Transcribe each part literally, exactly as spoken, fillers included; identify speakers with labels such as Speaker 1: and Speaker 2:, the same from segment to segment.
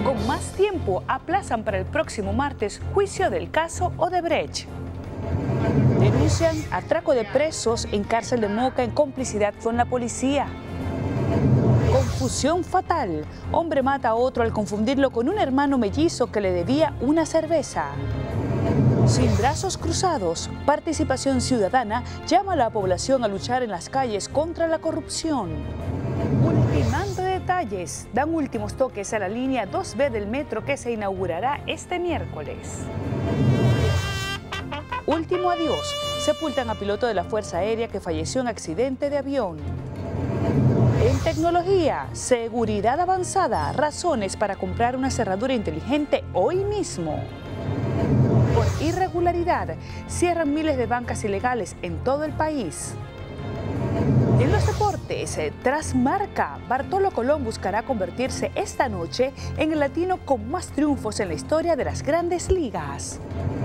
Speaker 1: Con más tiempo, aplazan para el próximo martes juicio del caso Odebrecht. Denuncian atraco de presos en cárcel de Moca en complicidad con la policía. Confusión fatal. Hombre mata a otro al confundirlo con un hermano mellizo que le debía una cerveza. Sin brazos cruzados, Participación Ciudadana llama a la población a luchar en las calles contra la corrupción. Ultimando detalles, dan últimos toques a la línea dos B del metro que se inaugurará este miércoles. Último adiós, sepultan a piloto de la Fuerza Aérea que falleció en accidente de avión. En tecnología, seguridad avanzada, razones para comprar una cerradura inteligente hoy mismo. Por irregularidad, cierran miles de bancas ilegales en todo el país. En los deportes, tras Marca, Bartolo Colón buscará convertirse esta noche en el latino con más triunfos en la historia de las grandes ligas.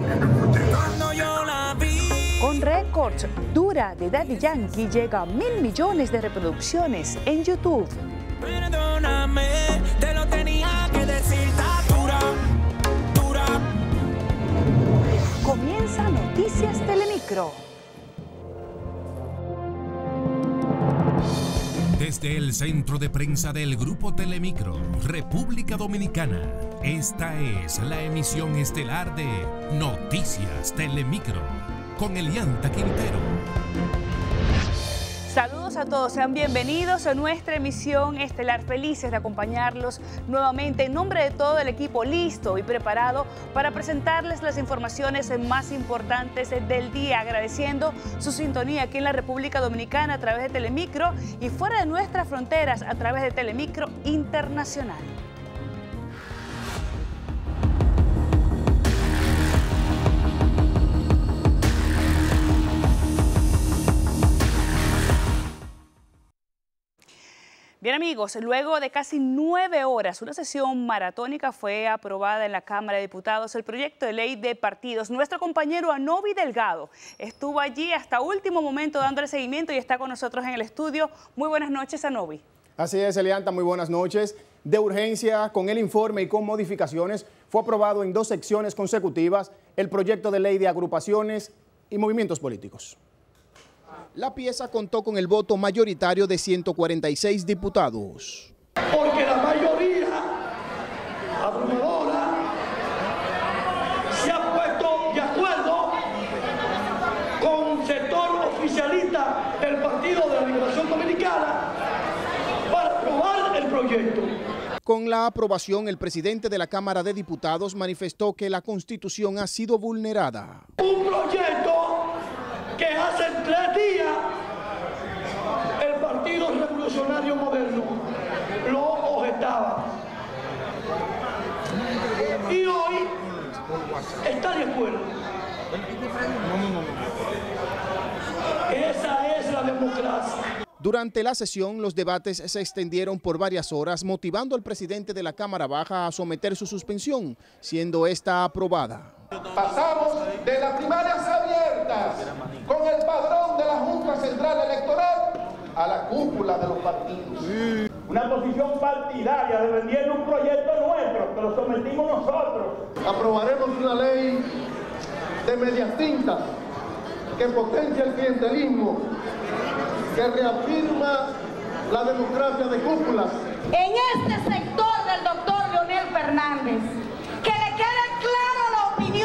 Speaker 1: Con récords, Dura de Daddy Yankee llega a mil millones de reproducciones en YouTube. Perdóname, te lo tenía que decir, dura, dura. Comienza Noticias Telemicro.
Speaker 2: Desde el centro de prensa del Grupo Telemicro, República Dominicana, esta es la emisión estelar de Noticias Telemicro, con Elianta Quintero.
Speaker 1: Saludos a todos, sean bienvenidos a nuestra emisión estelar, felices de acompañarlos nuevamente en nombre de todo el equipo listo y preparado para presentarles las informaciones más importantes del día, agradeciendo su sintonía aquí en la República Dominicana a través de Telemicro y fuera de nuestras fronteras a través de Telemicro Internacional. Bien amigos, luego de casi nueve horas, una sesión maratónica, fue aprobada en la Cámara de Diputados el proyecto de ley de partidos. Nuestro compañero Anovi Delgado estuvo allí hasta último momento dándole seguimiento y está con nosotros en el estudio. Muy buenas noches, Anovi.
Speaker 3: Así es, Elianta, muy buenas noches. De urgencia, con el informe y con modificaciones, fue aprobado en dos secciones consecutivas el proyecto de ley de agrupaciones y movimientos políticos. La pieza contó con el voto mayoritario de ciento cuarenta y seis diputados.
Speaker 4: Porque la mayoría abrumadora se ha puesto de acuerdo con el sector oficialista del Partido de la Liberación Dominicana para aprobar el proyecto.
Speaker 3: Con la aprobación, el presidente de la Cámara de Diputados manifestó que la Constitución ha sido vulnerada.
Speaker 4: Un proyecto que hace tres días el Partido Revolucionario Moderno lo objetaba. Y hoy está de acuerdo. Esa es la democracia.
Speaker 3: Durante la sesión, los debates se extendieron por varias horas, motivando al presidente de la Cámara Baja a someter su suspensión, siendo esta aprobada.
Speaker 5: Pasamos de las primarias abiertas con el padrón de la Junta Central Electoral a la cúpula de los partidos.
Speaker 4: Una posición partidaria defendiendo un proyecto nuestro que lo sometimos nosotros.
Speaker 5: Aprobaremos una ley de medias tintas que potencia el clientelismo, que reafirma la democracia de cúpulas.
Speaker 6: En este sector del doctor Leonel Fernández, que le quede claro la opinión.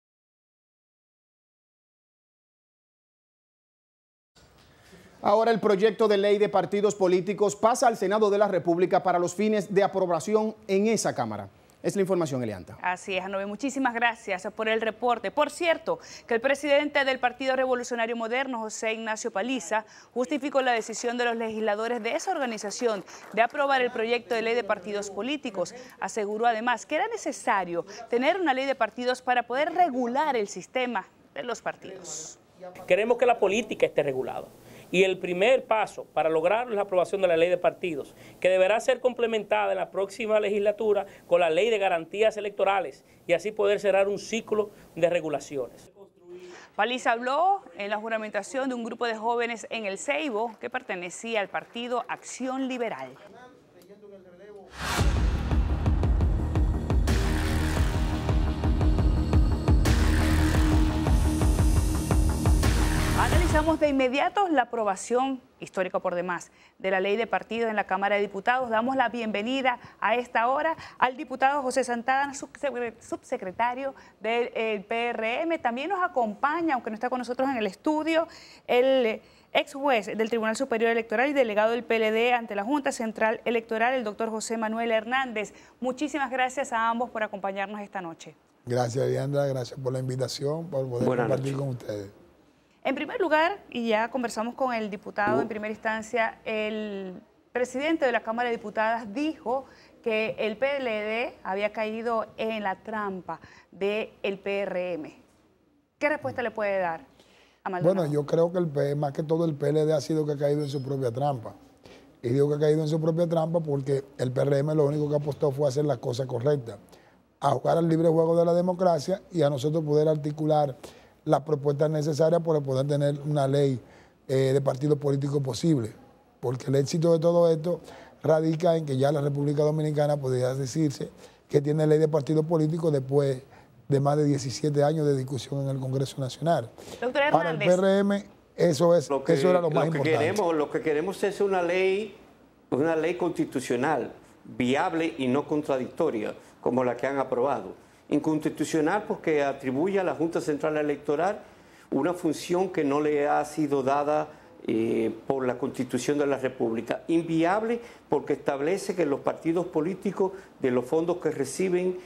Speaker 3: Ahora el proyecto de ley de partidos políticos pasa al Senado de la República para los fines de aprobación en esa Cámara. Es la información, Elianta.
Speaker 1: Así es, Anovi. Muchísimas gracias por el reporte. Por cierto, que el presidente del Partido Revolucionario Moderno, José Ignacio Paliza, justificó la decisión de los legisladores de esa organización de aprobar el proyecto de ley de partidos políticos. Aseguró además que era necesario tener una ley de partidos para poder regular el sistema de los partidos.
Speaker 7: Queremos que la política esté regulada. Y el primer paso para lograr la aprobación de la ley de partidos, que deberá ser complementada en la próxima legislatura con la ley de garantías electorales y así poder cerrar un ciclo de regulaciones.
Speaker 1: Paliza habló en la juramentación de un grupo de jóvenes en El Ceibo que pertenecía al partido Acción Liberal. Damos de inmediato la aprobación, histórica por demás, de la ley de partidos en la Cámara de Diputados. Damos la bienvenida a esta hora al diputado José Santana, subsecretario del P R M. También nos acompaña, aunque no está con nosotros en el estudio, el ex juez del Tribunal Superior Electoral y delegado del P L D ante la Junta Central Electoral, el doctor José Manuel Hernández. Muchísimas gracias a ambos por acompañarnos esta noche.
Speaker 8: Gracias, Diandra, gracias por la invitación, por poder Buenas compartir noches. con ustedes.
Speaker 1: En primer lugar, y ya conversamos con el diputado en primera instancia, el presidente de la Cámara de Diputadas dijo que el P L D había caído en la trampa del P R M. ¿Qué respuesta le puede dar a Maldonado?
Speaker 8: Bueno, yo creo que el P, más que todo el P L D ha sido que ha caído en su propia trampa. Y digo que ha caído en su propia trampa porque el P R M lo único que apostó fue a hacer las cosas correctas, a jugar al libre juego de la democracia y a nosotros poder articular las propuestas necesarias para poder tener una ley eh, de partido político posible. Porque el éxito de todo esto radica en que ya la República Dominicana podría decirse que tiene ley de partido político después de más de diecisiete años de discusión en el Congreso Nacional.
Speaker 1: Doctor Hernández.
Speaker 8: Para el P R M eso, es,
Speaker 9: lo que,
Speaker 8: eso era lo más
Speaker 9: lo que
Speaker 8: importante.
Speaker 9: Queremos, lo que queremos es una ley, una ley constitucional, viable y no contradictoria, como la que han aprobado. Inconstitucional porque atribuye a la Junta Central Electoral una función que no le ha sido dada eh, por la Constitución de la República. Inviable porque establece que los partidos políticos de los fondos que reciben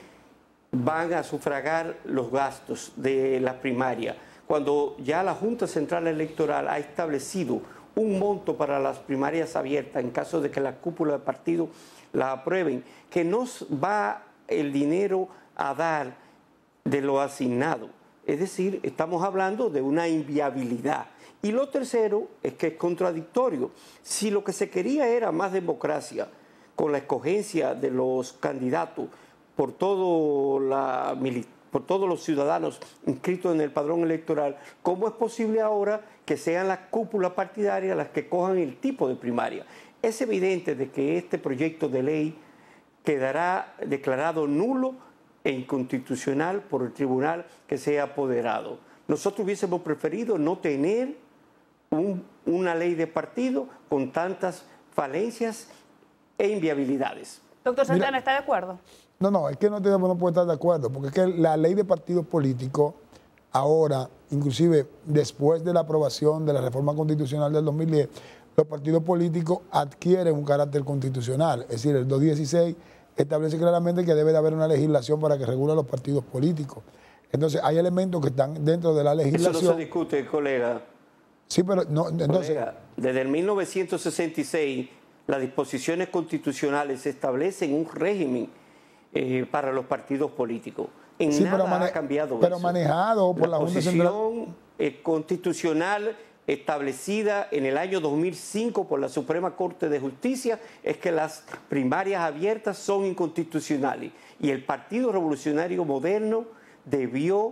Speaker 9: van a sufragar los gastos de la primaria, cuando ya la Junta Central Electoral ha establecido un monto para las primarias abiertas en caso de que la cúpula de partido la aprueben, que no va el dinero a dar de lo asignado. Es decir, estamos hablando de una inviabilidad. Y lo tercero es que es contradictorio. Si lo que se quería era más democracia con la escogencia de los candidatos por, todo la, por todos los ciudadanos inscritos en el padrón electoral, ¿cómo es posible ahora que sean las cúpulas partidarias las que cojan el tipo de primaria? Es evidente de que este proyecto de ley quedará declarado nulo e inconstitucional por el tribunal que sea apoderado. Nosotros hubiésemos preferido no tener un, una ley de partido con tantas falencias e inviabilidades.
Speaker 1: Doctor Santana,
Speaker 8: Mira,
Speaker 1: ¿está de acuerdo?
Speaker 8: No, no, es que no, te, no puedo estar de acuerdo, porque es que la ley de partidos políticos ahora, inclusive después de la aprobación de la reforma constitucional del dos mil diez, los partidos políticos adquieren un carácter constitucional, es decir, el doscientos dieciséis establece claramente que debe de haber una legislación para que regule los partidos políticos. Entonces, hay elementos que están dentro de la legislación.
Speaker 9: Eso no se discute, colega.
Speaker 8: Sí, pero no, entonces...
Speaker 9: Colega, desde el mil novecientos sesenta y seis, las disposiciones constitucionales establecen un régimen eh, para los partidos políticos. En
Speaker 8: sí,
Speaker 9: nada
Speaker 8: pero
Speaker 9: ha cambiado
Speaker 8: pero
Speaker 9: eso.
Speaker 8: manejado por la,
Speaker 9: la
Speaker 8: Junta Central.
Speaker 9: posición eh, constitucional establecida en el año dos mil cinco por la Suprema Corte de Justicia es que las primarias abiertas son inconstitucionales y el Partido Revolucionario Moderno debió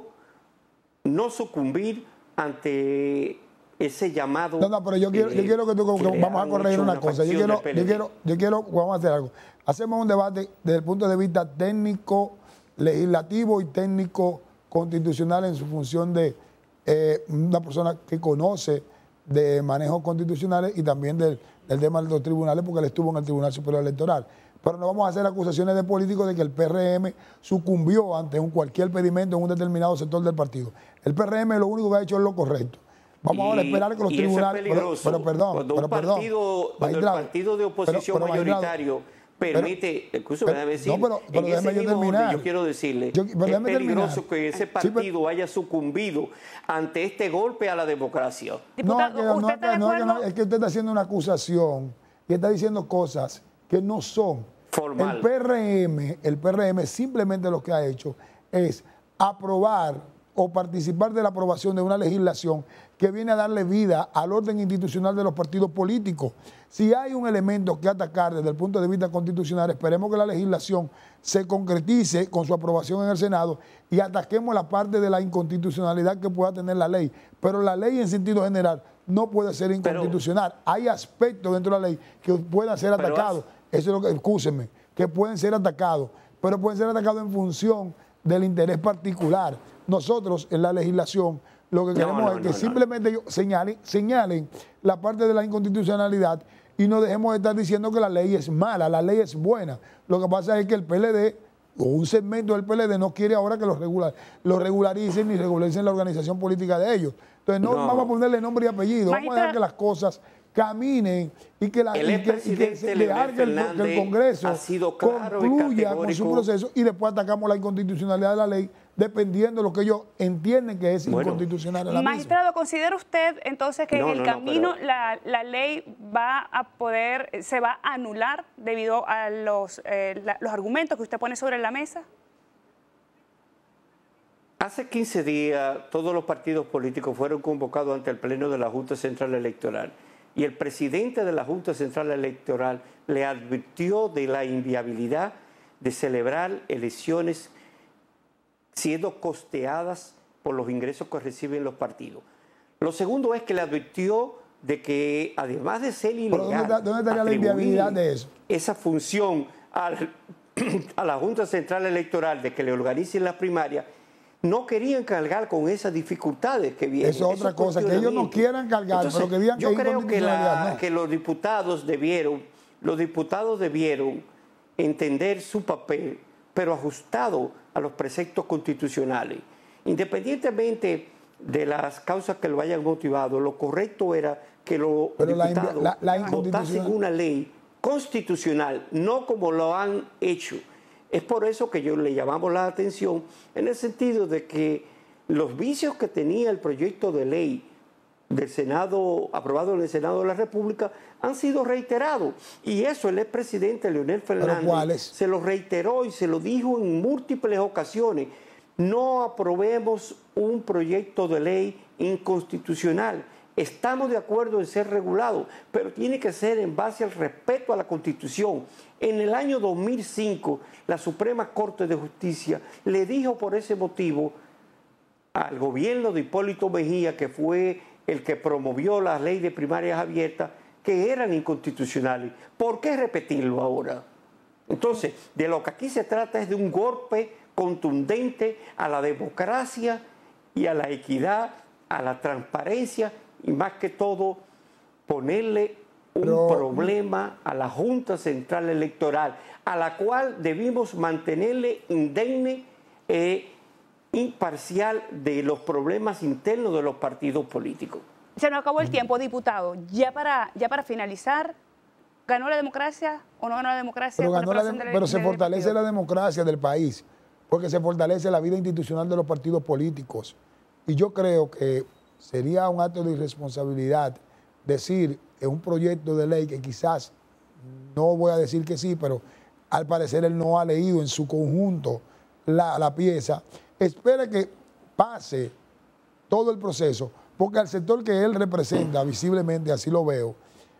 Speaker 9: no sucumbir ante ese llamado.
Speaker 8: No, no, pero yo quiero, eh, yo quiero que tú, que que vamos a corregir una, una cosa. Yo quiero, yo quiero, yo quiero, vamos a hacer algo. Hacemos un debate desde el punto de vista técnico, legislativo y técnico constitucional en su función de Eh, una persona que conoce de manejos constitucionales y también del, del tema de los tribunales, porque él estuvo en el Tribunal Superior Electoral. Pero no vamos a hacer acusaciones de políticos de que el P R M sucumbió ante un cualquier pedimento en un determinado sector del partido. El P R M lo único que ha hecho es lo correcto. Vamos y, ahora a esperar que los tribunales...
Speaker 9: Eso es peligroso.
Speaker 8: Pero, pero perdón,
Speaker 9: cuando
Speaker 8: pero
Speaker 9: un partido,
Speaker 8: perdón.
Speaker 9: Cuando el partido de oposición pero, pero, mayoritario permite, escúchame, déjame decir,
Speaker 8: no, pero, pero
Speaker 9: en ese
Speaker 8: yo,
Speaker 9: mismo
Speaker 8: terminar.
Speaker 9: yo quiero decirle,
Speaker 8: yo,
Speaker 9: es peligroso
Speaker 8: terminar.
Speaker 9: que ese partido sí, pero, haya sucumbido ante este golpe a la democracia.
Speaker 1: Diputado,
Speaker 8: no, que,
Speaker 1: ¿usted
Speaker 8: no,
Speaker 1: está de
Speaker 8: no,
Speaker 1: acuerdo?
Speaker 8: No, es que usted está haciendo una acusación y está diciendo cosas que no son.
Speaker 9: Formal.
Speaker 8: El P R M, el P R M simplemente lo que ha hecho es aprobar o participar de la aprobación de una legislación que viene a darle vida al orden institucional de los partidos políticos. Si hay un elemento que atacar desde el punto de vista constitucional, esperemos que la legislación se concretice con su aprobación en el Senado y ataquemos la parte de la inconstitucionalidad que pueda tener la ley. Pero la ley en sentido general no puede ser inconstitucional. Pero, hay aspectos dentro de la ley que puedan ser atacados. Eso es lo que, excúsenme, que pueden ser atacados, pero pueden ser atacados en función del interés particular. Nosotros en la legislación Lo que queremos
Speaker 9: no, no,
Speaker 8: es que
Speaker 9: no,
Speaker 8: simplemente ellos señalen, señalen la parte de la inconstitucionalidad y no dejemos de estar diciendo que la ley es mala, la ley es buena. Lo que pasa es que el P L D o un segmento del P L D no quiere ahora que los regular, lo regularicen ni regularicen la organización política de ellos. Entonces no, no. vamos a ponerle nombre y apellido, Magistra... vamos a dejar que las cosas caminen y que, la, y que, y que se dejar que el, que el Congreso claro concluya con su proceso y después atacamos la inconstitucionalidad de la ley dependiendo de lo que ellos entienden que es bueno, inconstitucional. La
Speaker 1: Magistrado,
Speaker 8: misma.
Speaker 1: ¿considera usted entonces que
Speaker 9: no,
Speaker 1: en el
Speaker 9: no,
Speaker 1: camino
Speaker 9: no, pero...
Speaker 1: la, la ley va a poder, se va a anular debido a los, eh, la, los argumentos que usted pone sobre la mesa?
Speaker 9: Hace quince días todos los partidos políticos fueron convocados ante el Pleno de la Junta Central Electoral y el presidente de la Junta Central Electoral le advirtió de la inviabilidad de celebrar elecciones siendo costeadas por los ingresos que reciben los partidos. Lo segundo es que le advirtió de que además de ser ilegal,
Speaker 8: ¿dónde, dónde estaría la inviabilidad de eso?
Speaker 9: Esa función al, a la Junta Central Electoral de que le organicen las primarias, no querían cargar con esas dificultades que vienen.
Speaker 8: Eso es otra cosa, que ellos no quieran cargar,
Speaker 9: Entonces,
Speaker 8: pero que digan
Speaker 9: yo
Speaker 8: que
Speaker 9: creo que, la,
Speaker 8: no.
Speaker 9: que los diputados debieron, los diputados debieron entender su papel, pero ajustado a los preceptos constitucionales. Independientemente de las causas que lo hayan motivado, lo correcto era que los pero diputados la, la, la votasen una ley constitucional, no como lo han hecho. Es por eso que yo le llamamos la atención en el sentido de que los vicios que tenía el proyecto de ley del Senado, aprobado en el Senado de la República, han sido reiterados. Y eso el expresidente Leonel Fernández se lo reiteró y se lo dijo en múltiples ocasiones. No aprobemos un proyecto de ley inconstitucional. Estamos de acuerdo en ser regulado, pero tiene que ser en base al respeto a la Constitución. En el año dos mil cinco, la Suprema Corte de Justicia le dijo por ese motivo al gobierno de Hipólito Mejía, que fue el que promovió la ley de primarias abiertas, que eran inconstitucionales. ¿Por qué repetirlo ahora? Entonces, de lo que aquí se trata es de un golpe contundente a la democracia y a la equidad, a la transparencia y más que todo ponerle un Pero, problema a la Junta Central Electoral, a la cual debimos mantenerle indemne e imparcial de los problemas internos de los partidos políticos.
Speaker 1: Se nos acabó el tiempo, diputado. Ya para, ya para finalizar, ¿ganó la democracia o no ganó la democracia?
Speaker 8: Pero, ganó la de,
Speaker 1: de,
Speaker 8: pero se
Speaker 1: de,
Speaker 8: fortalece
Speaker 1: de
Speaker 8: la democracia del país, porque se fortalece la vida institucional de los partidos políticos. Y yo creo que sería un acto de irresponsabilidad decir en un proyecto de ley que quizás, no voy a decir que sí, pero al parecer él no ha leído en su conjunto la, la pieza, espere que pase todo el proceso, porque al sector que él representa, visiblemente así lo veo,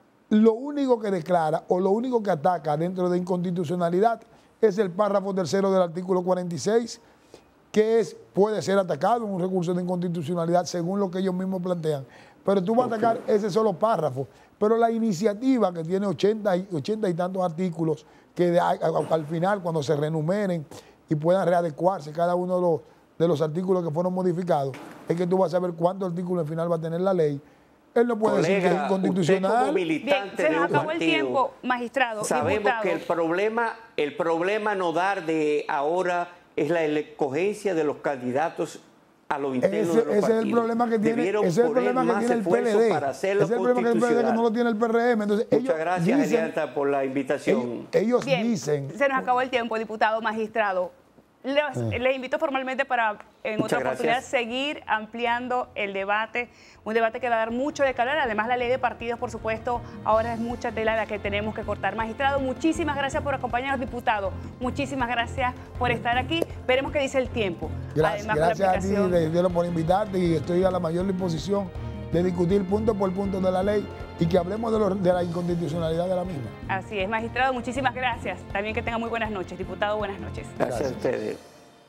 Speaker 8: lo único que declara o lo único que ataca dentro de inconstitucionalidad es el párrafo tercero del artículo cuarenta y seis, que es, puede ser atacado en un recurso de inconstitucionalidad según lo que ellos mismos plantean. Pero tú vas a atacar ese solo párrafo. Pero la iniciativa que tiene ochenta y, ochenta y tantos artículos, que de, a, a, al final cuando se renumeren y puedan readecuarse cada uno de los, de los artículos que fueron modificados, es que tú vas a ver cuántos artículos al final va a tener la ley. Él no puede Colega, decir que es inconstitucional.
Speaker 1: Bien, se nos acabó el tiempo, magistrado.
Speaker 9: Sabemos
Speaker 1: diputado.
Speaker 9: que el problema, el problema no dar de ahora es la escogencia de los candidatos a lo interno
Speaker 8: ese,
Speaker 9: de los
Speaker 8: ese
Speaker 9: partidos.
Speaker 8: Es el problema que tiene, ese es el problema que tiene el P L D. Ese es el problema que, el P L D que no lo tiene el P R M. Entonces,
Speaker 9: Muchas
Speaker 8: ellos
Speaker 9: gracias,
Speaker 8: dicen,
Speaker 9: Elianta, por la invitación.
Speaker 8: Ellos, ellos
Speaker 1: Bien,
Speaker 8: dicen...
Speaker 1: se nos acabó el tiempo, diputado, magistrado. Les, eh. les invito formalmente para en
Speaker 9: Muchas
Speaker 1: otra oportunidad
Speaker 9: gracias.
Speaker 1: seguir ampliando el debate, un debate que va a dar mucho de calor. Además, la ley de partidos, por supuesto, ahora es mucha tela la que tenemos que cortar. Magistrado, muchísimas gracias por acompañarnos, diputado. Muchísimas gracias por estar aquí. Veremos qué dice el tiempo.
Speaker 8: Gracias,
Speaker 1: Además,
Speaker 8: gracias
Speaker 1: aplicación...
Speaker 8: a ti, Dios, por invitarte y estoy a la mayor disposición de discutir punto por punto de la ley y que hablemos de, lo, de la inconstitucionalidad de la misma.
Speaker 1: Así es, magistrado, muchísimas gracias. También que tenga muy buenas noches. Diputado, buenas noches.
Speaker 9: Gracias, gracias a ustedes.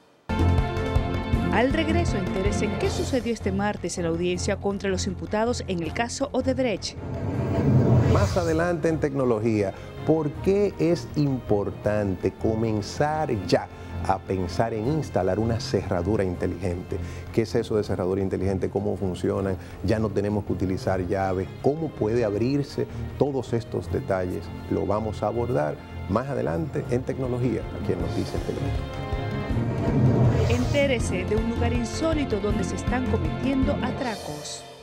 Speaker 1: Al regreso, entérese qué sucedió este martes en la audiencia contra los imputados en el caso Odebrecht.
Speaker 10: Más adelante en tecnología, ¿por qué es importante comenzar ya a pensar en instalar una cerradura inteligente? ¿Qué es eso de cerradura inteligente? ¿Cómo funcionan? Ya no tenemos que utilizar llaves. ¿Cómo puede abrirse? Todos estos detalles lo vamos a abordar más adelante en tecnología, aquí en Noticias Telemicro.
Speaker 1: Entérese de un lugar insólito donde se están cometiendo atracos.